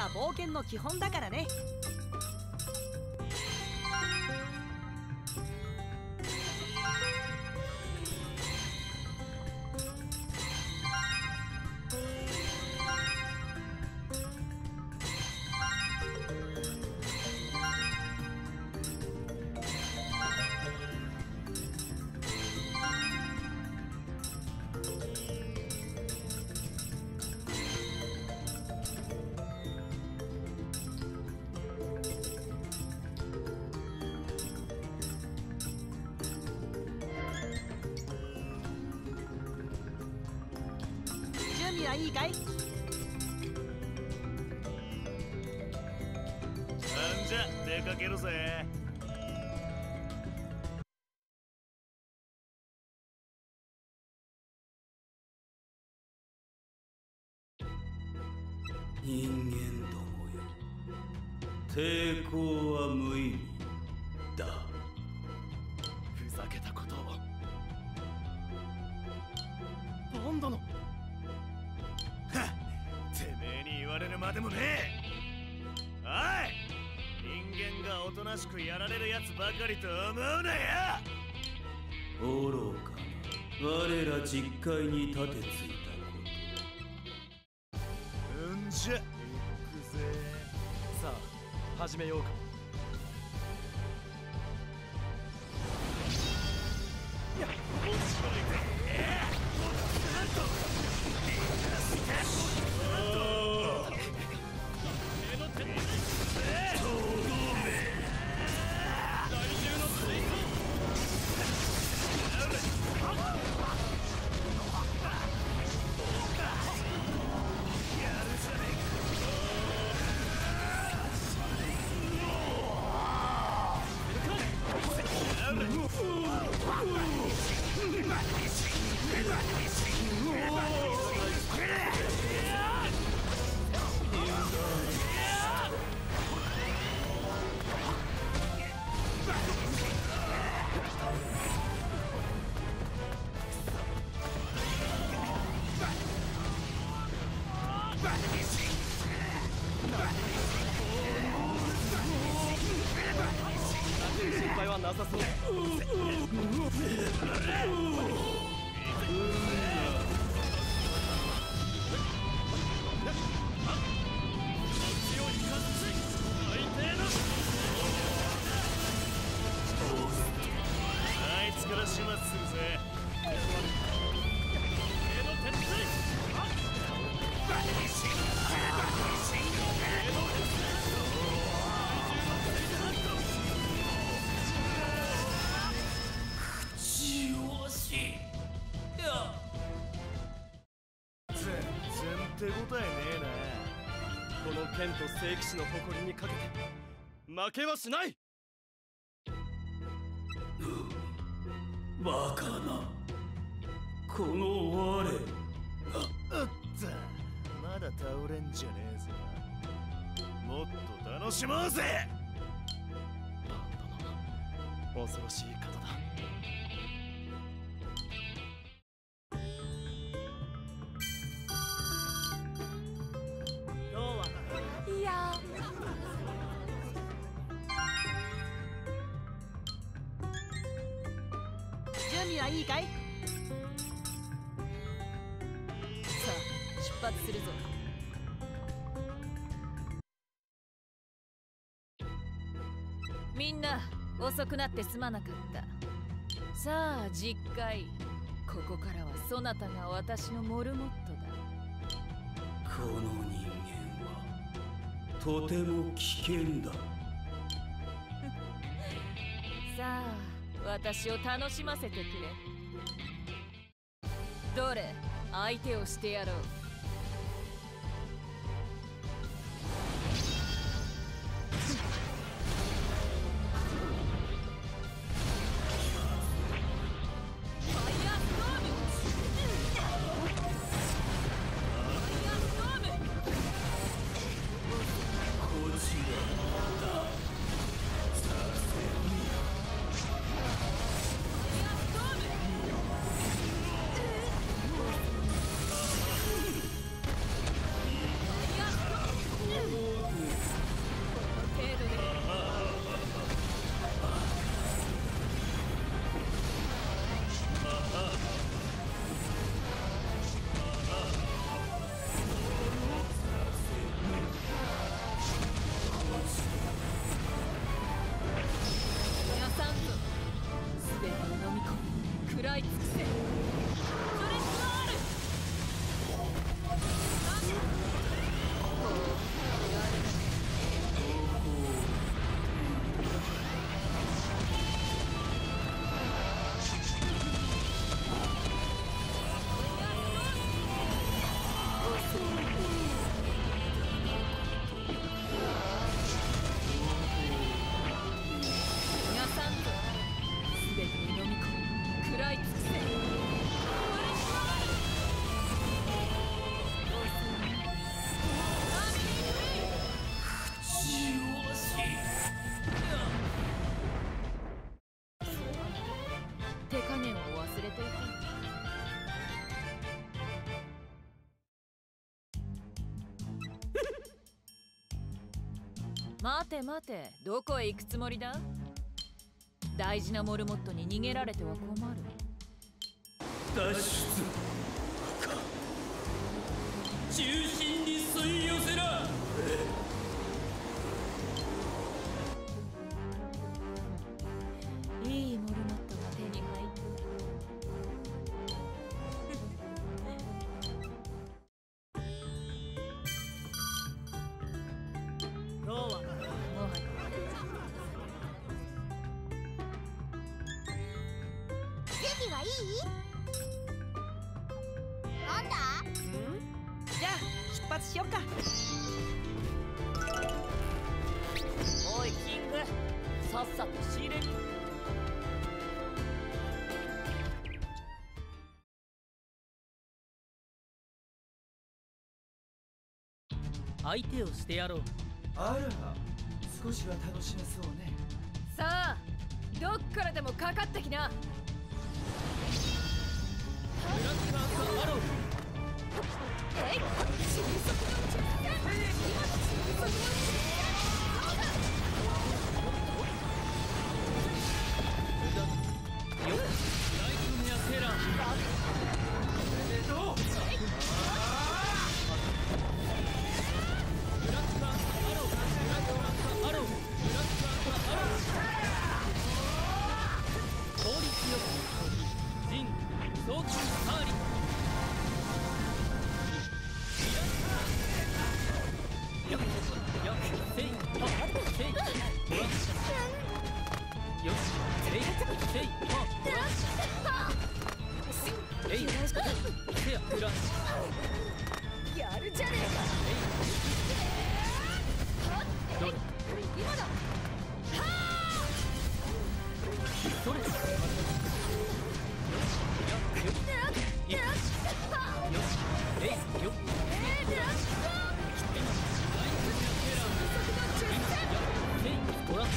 が冒険の基本だからね。準備はいいかい？ なんじゃ出かけるぜ。 人間どもよ、抵抗は無意味だ。 ふざけたことを。ボン殿。はっ、てめえに言われるまでもねえ。おい、人間がおとなしくやられるやつばかりと思うなよ。 愚かな我ら実界に立てついたこと。 んじゃ行くぜ。さあ始めようか。いや、おしまいで。なんと心配はなさそう。あいつから始末するぜ。全然手応えねえな。この剣と聖騎士の誇りにかけて負けはしない。 バカなこの我が。 うっとまだ倒れんじゃねえぞ。もっと楽しもうぜ。バンドの恐ろしい方だ。 いや準備はいいかい？さあ出発するぞ。みんな遅くなってすまなかった。さあ実会、ここからはそなたが私のモルモットだ。 この人間はとても危険だ。 さあ私を楽しませてくれ。どれ相手をしてやろう。 待て待て、どこへ行くつもりだ？大事なモルモットに逃げられては困る。 脱出か。中心に吸い寄せら。 いいモルモットが手に入った。 今日はもはや準備はいい？なんだ？ じゃあ出発しよっか。おいキング、さっさと仕入れる。相手をしてやろう。 あら、少しは楽しめそうね。 さあ、どっからでもかかってきな。 ブラックアンドアロー。 えい、迅速のうちに今の迅速のうちによっ、ライトメアテラー。ブラックアンドアロー。ブラックアンドアロー。ブラックアンドアロー。効率よく陣早期サーリ。よっよっせいパせいよっよっせいせいパえいせやフランスやるじゃねえか。 どれ今だ。 それよっよっよっよっえいよっご覧よっ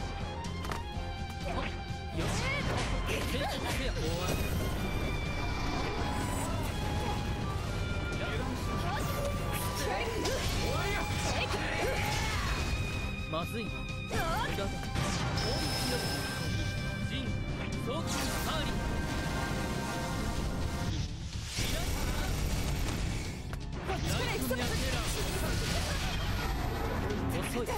せやおわまずいな。だが効率よく陣早期サーリ。ライトメアテラー。遅い。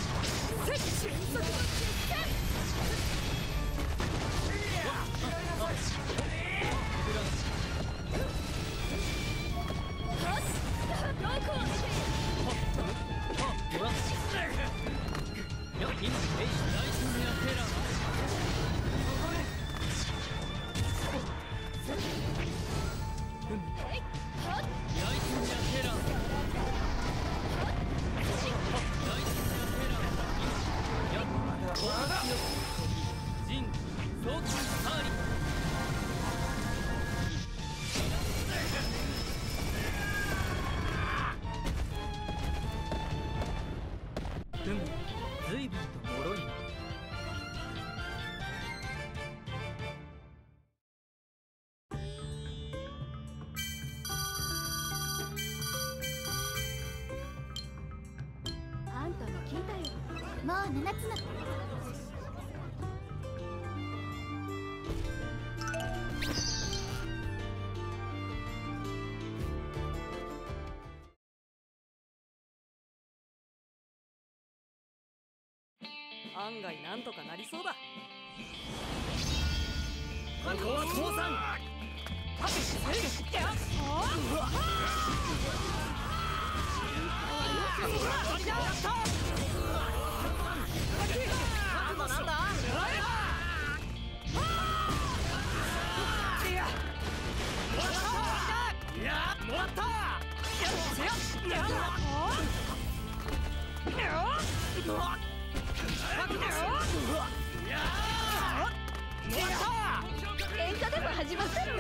でも随分と脆いな。 あんたも聞いたよ。もう7つの案外なんとかなりそうだ。ここは父さん。なんだもらった。 喧嘩でも始まったの？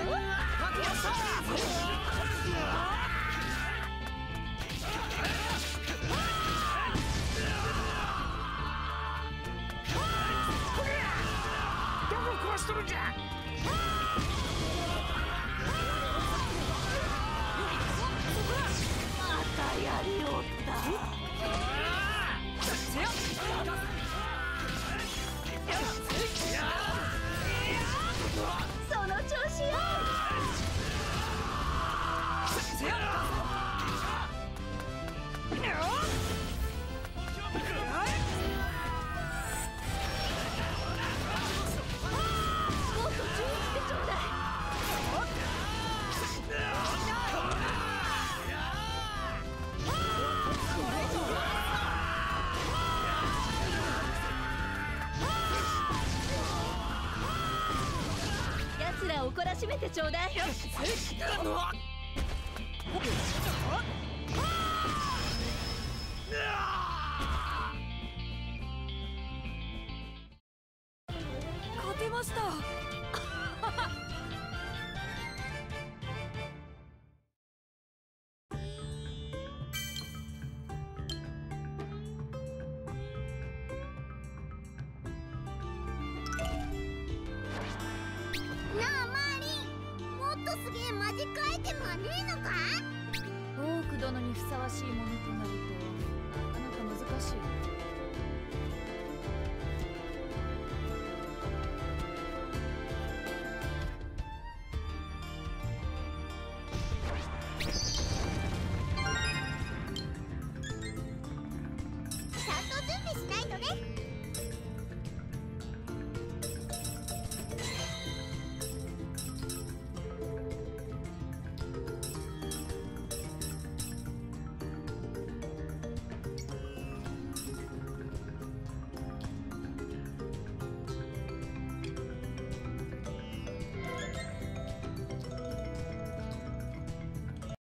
どこ壊しとるんじゃ。またやりおった。 てちょうだい。 勝てました。 なあマーリン、もっとすげえマジックアイテムはねえのか？ オーク殿にふさわしいものとなるとなかなか難しい。 ちゃんと準備しないとね。